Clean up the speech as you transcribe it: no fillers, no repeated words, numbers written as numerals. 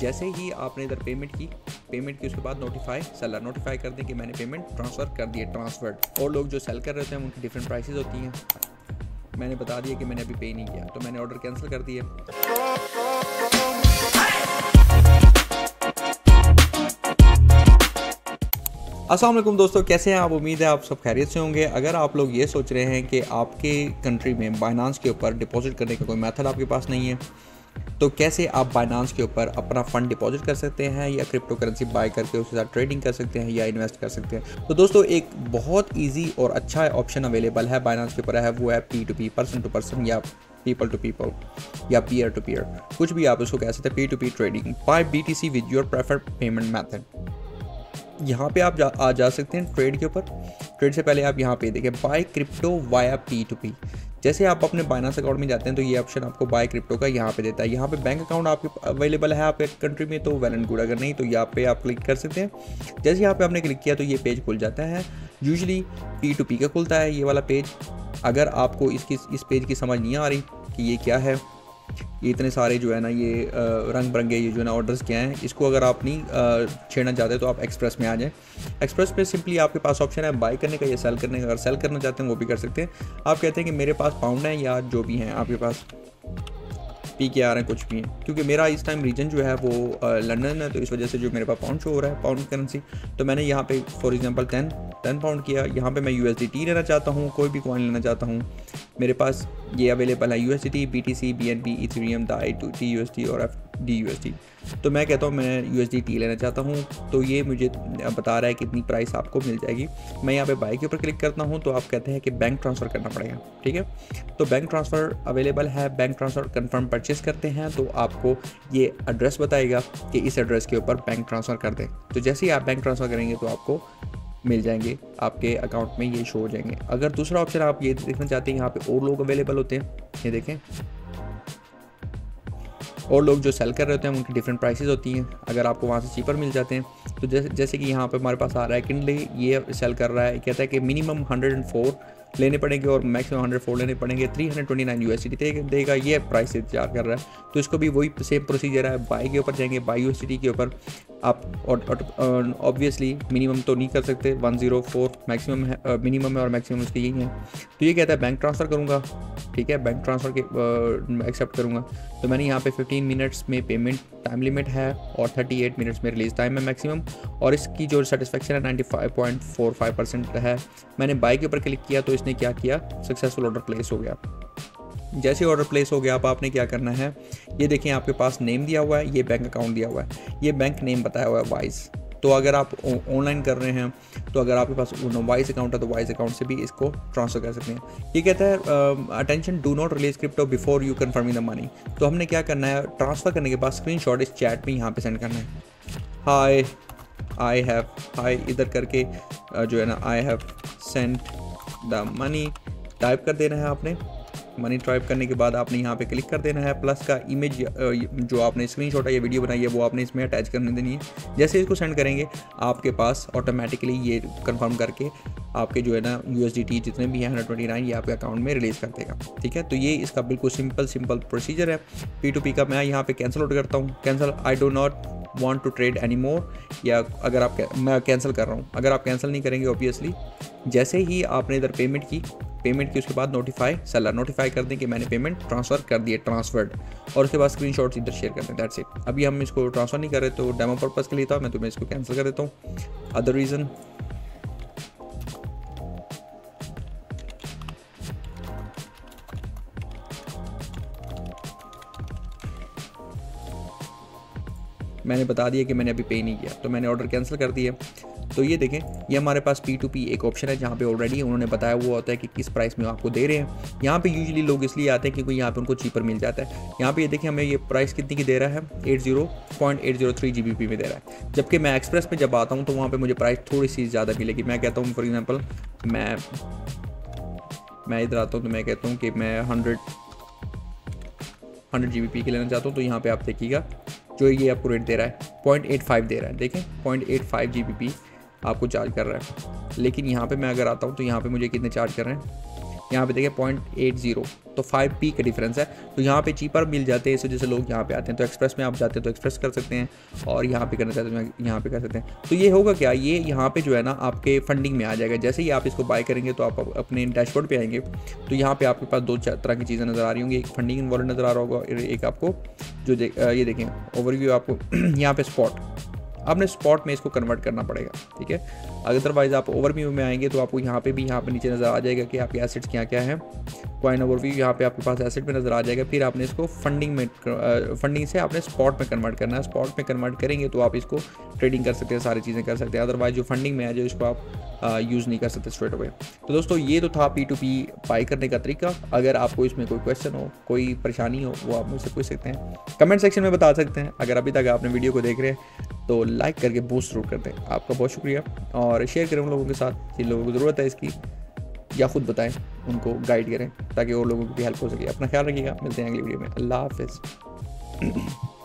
जैसे ही आपने इधर पेमेंट की उसके बाद सेलर नोटिफाई कर दें कि मैंने पेमेंट ट्रांसफ़र कर दी है, ट्रांसफर्ड। और लोग जो सेल कर रहे होते हैं उनकी डिफरेंट प्राइसेस होती हैं। मैंने बता दिया कि मैंने अभी पे नहीं किया, तो मैंने ऑर्डर कैंसिल कर दिया। अस्सलाम वालेकुम दोस्तों, कैसे हैं आप? उम्मीद है आप सब खैरियत से होंगे। अगर आप लोग ये सोच रहे हैं कि आपके कंट्री में बाइनांस के ऊपर डिपॉजिट करने का कोई मेथड आपके पास नहीं है, तो कैसे आप बाइनांस के ऊपर अपना फ़ंड डिपॉजिट कर सकते हैं या क्रिप्टो करेंसी बाय करके उसके साथ ट्रेडिंग कर सकते हैं या इन्वेस्ट कर सकते हैं, तो दोस्तों एक बहुत ईजी और अच्छा ऑप्शन अवेलेबल है बाइनांस के ऊपर है, वो है P2P, पर्सन टू पर्सन या पीपल टू पीपल या पीयर टू पीयर, कुछ भी आप उसको कह सकते हैं। P2P trading buy BTC with your preferred payment method. यहाँ पे आप जा सकते हैं ट्रेड के ऊपर। ट्रेड से पहले आप यहाँ पे देखें बाय क्रिप्टो वाया P2P। जैसे आप अपने बाइनांस अकाउंट में जाते हैं तो ये ऑप्शन आपको बाय क्रिप्टो का यहाँ पे देता है। यहाँ पे बैंक अकाउंट आपके अवेलेबल है आपके कंट्री में तो वेल एंड गुड, अगर नहीं तो यहाँ पे आप क्लिक कर सकते हैं। जैसे यहाँ पे आपने क्लिक किया तो ये पेज खुल जाता है। यूजुअली P2P का खुलता है ये वाला पेज। अगर आपको इस पेज की समझ नहीं आ रही कि ये क्या है, ये इतने सारे जो है ना ये रंग बिरंगे ये जो है ना ऑर्डर्स क्या हैं, इसको अगर आप नहीं छेड़ना चाहते तो आप एक्सप्रेस में आ जाएं। एक्सप्रेस पे सिंपली आपके पास ऑप्शन है बाय करने का या सेल करने का। अगर सेल करना चाहते हैं वो भी कर सकते हैं। आप कहते हैं कि मेरे पास पाउंड है या जो भी हैं आपके पास PKR हैं, कुछ भी हैं, क्योंकि मेरा इस टाइम रीजन जो है वो लंदन है, तो इस वजह से जो मेरे पास पाउंड शो हो रहा है, पाउंड करेंसी। तो मैंने यहाँ पे फॉर एग्जांपल 10 पाउंड किया। यहाँ पे मैं USDT लेना चाहता हूँ, कोई भी कॉइन लेना चाहता हूँ। मेरे पास ये अवेलेबल है USDT, BTC, BNB, Ethereum, DAI, TUSD और FDUSD। तो मैं कहता हूँ मैं USDT लेना चाहता हूँ, तो ये मुझे बता रहा है कितनी प्राइस आपको मिल जाएगी। मैं यहाँ पे बाय के ऊपर क्लिक करता हूँ तो आप कहते हैं कि बैंक ट्रांसफ़र करना पड़ेगा, ठीक है। तो बैंक ट्रांसफ़र अवेलेबल है। बैंक ट्रांसफ़र कन्फर्म परचेस करते हैं तो आपको ये एड्रेस बताएगा कि इस एड्रेस के ऊपर बैंक ट्रांसफ़र कर दें। तो जैसे ही आप बैंक ट्रांसफ़र करेंगे तो आपको मिल जाएंगे, आपके अकाउंट में ये शो हो जाएंगे। अगर दूसरा ऑप्शन आप ये देखना चाहते हैं, यहाँ पे और लोग अवेलेबल होते हैं, ये देखें, और लोग जो सेल कर रहे होते हैं उनकी डिफरेंट प्राइसेस होती हैं। अगर आपको वहाँ से चीपर मिल जाते हैं तो जैसे कि यहाँ पे हमारे पास आ रहा है किंडली, ये सेल कर रहा है, कहता है कि मिनिमम 104 लेने पड़ेंगे और मैक्सिमम 104 लेने पड़ेंगे, 329 USDT देगा, ये प्राइस इंतजार कर रहा है। तो इसको भी वही सेम प्रोसीजर है, बाय के ऊपर जाएंगे, बाय USDT के ऊपर आप ऑब्वियसली मिनिमम तो नहीं कर सकते, 104 मैक्सिमम है, मिनिमम है और मैक्सिमम उसके यही है। तो ये कहता है बैंक ट्रांसफ़र करूँगा, ठीक है, बैंक ट्रांसफ़र के एक्सेप्ट करूँगा। तो मैंने यहाँ पे 15 मिनट्स में पेमेंट टाइम लिमिट है और 38 मिनट्स में रिलीज़ टाइम है मैक्सिमम, और इसकी जो सेटिस्फेक्शन है 95.45% है। मैंने बाय के ऊपर क्लिक किया तो इसने क्या किया, सक्सेसफुल ऑर्डर प्लेस हो गया। जैसे ऑर्डर प्लेस हो गया, आपने क्या करना है, ये देखें आपके पास नेम दिया हुआ है, ये बैंक अकाउंट दिया हुआ है, ये बैंक नेम बताया हुआ है वाइज। तो अगर आप ऑनलाइन कर रहे हैं तो अगर आपके पास वाइज अकाउंट है तो वाइज अकाउंट से भी इसको ट्रांसफ़र कर सकते हैं। ये कहता है attention, do not release crypto before you confirming the money. तो हमने क्या करना है, ट्रांसफ़र करने के बाद स्क्रीनशॉट इस चैट में यहाँ पे सेंड करना है। हाय इधर करके जो है ना, I have sent the money type कर देना है आपने। मनी टाइप करने के बाद आपने यहाँ पे क्लिक कर देना है, प्लस का इमेज जो आपने स्क्रीनशॉट है या वीडियो बनाई है वो आपने इसमें अटैच करने देनी है। जैसे इसको सेंड करेंगे आपके पास ऑटोमेटिकली ये कंफर्म करके आपके जो है ना USDT जितने भी हैं 129 ये आपके अकाउंट में रिलीज़ कर देगा, ठीक है। तो ये इसका बिल्कुल सिंपल प्रोसीजर है P2P का। मैं यहाँ पे कैंसिल आउट करता हूँ, cancel, I do not want to trade any more, या अगर आप मैं कैंसिल कर रहा हूँ। अगर आप कैंसिल नहीं करेंगे ऑब्वियसली, जैसे ही आपने इधर पेमेंट की उसके बाद सेलर नोटिफाई कर दें कि मैंने पेमेंट ट्रांसफ़र कर दी है, ट्रांसफर्ड, और उसके बाद स्क्रीनशॉट्स इधर शेयर कर दें, दैट्स इट। अभी हम इसको ट्रांसफ़र नहीं कर रहे तो डेमो पर्पज़ के लिए था, मैं तुम्हें इसको कैंसिल कर देता हूँ। अदर रीज़न, मैंने बता दिया कि मैंने अभी पे नहीं किया, तो मैंने ऑर्डर कैंसिल कर दिया। तो ये देखें, ये हमारे पास P2P एक ऑप्शन है जहाँ पे ऑलरेडी उन्होंने बताया हुआ होता है कि किस प्राइस में आपको दे रहे हैं। यहाँ पे यूजुअली लोग इसलिए आते हैं क्योंकि यहाँ पे उनको चीपर मिल जाता है। यहाँ पे ये देखें हमें ये प्राइस कितनी की दे रहा है, 80.803 GBP में दे रहा है। जबकि मैं एक्सप्रेस में जब आता हूँ तो वहाँ पर मुझे प्राइस थोड़ी सी ज़्यादा मिलेगी। मैं कहता हूँ फॉर एग्जाम्पल मैं इधर आता हूँ तो मैं कहता हूँ कि मैं 100 GBP की लेना चाहता हूँ। तो यहाँ पर आप देखिएगा जो ये आपको रेट दे रहा है 0.85 दे रहा है, देखें 0.85 GBP आपको चार्ज कर रहा है। लेकिन यहाँ पे मैं अगर आता हूँ तो यहाँ पे मुझे कितने चार्ज कर रहे हैं, यहाँ पे देखिए 0.80, तो 5p का डिफरेंस है। तो यहाँ पे चीपर मिल जाते हैं, इस वजह से लोग यहाँ पे आते हैं। तो एक्सप्रेस में आप जाते हैं तो एक्सप्रेस कर सकते हैं, और यहाँ पे करना चाहते हैं यहाँ पे कर सकते हैं। तो ये होगा क्या, ये यहाँ पे जो है ना आपके फंडिंग में आ जाएगा। जैसे ही आप इसको बाय करेंगे तो आप अपने डैशबोर्ड पे आएंगे, तो यहाँ पे आपके पास 2 तरह की चीज़ें नज़र आ रही होंगी। एक फंडिंग इन्वॉल्व नज़र आ रहा होगा, एक आपको जो ये देखें ओवरव्यू आपको यहाँ पे स्पॉट, आपने स्पॉट में इसको कन्वर्ट करना पड़ेगा, ठीक है। अदरवाइज आप ओवरव्यू में आएंगे तो आपको यहाँ पे भी यहाँ पे नीचे नज़र आ जाएगा कि आपके एसेट्स क्या क्या हैं। कॉइन ओवरव्यू यहाँ पे आपके पास एसेट में नज़र आ जाएगा। फिर आपने इसको फंडिंग से आपने स्पॉट में कन्वर्ट करना है। स्पॉट में कन्वर्ट करेंगे तो आप इसको ट्रेडिंग कर सकते हैं, सारी चीज़ें कर सकते हैं। अदरवाइज जो फंडिंग में है जो इसको आप यूज़ नहीं कर सकते स्ट्रेट अवे। तो दोस्तों ये तो था P2P बाई करने का तरीका। अगर आपको इसमें कोई क्वेश्चन हो, कोई परेशानी हो, वो आप मुझसे पूछ सकते हैं, कमेंट सेक्शन में बता सकते हैं। अगर अभी तक आपने वीडियो को देख रहे हैं तो लाइक करके बूस्ट जरूर कर दें। आपका बहुत शुक्रिया, और शेयर करें उन लोगों के साथ जिन लोगों को ज़रूरत है इसकी, या खुद बताएं, उनको गाइड करें ताकि और लोगों की भी हेल्प हो सके। अपना ख्याल रखिएगा, मिलते हैं अगली वीडियो में। अल्लाह हाफिज़।